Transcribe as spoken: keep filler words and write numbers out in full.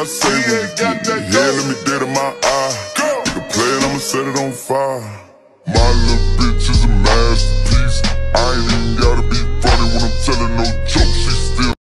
I say when you get that yeah, let me dead in my eye. You can play it, I'ma set it on fire. My little bitch is a masterpiece.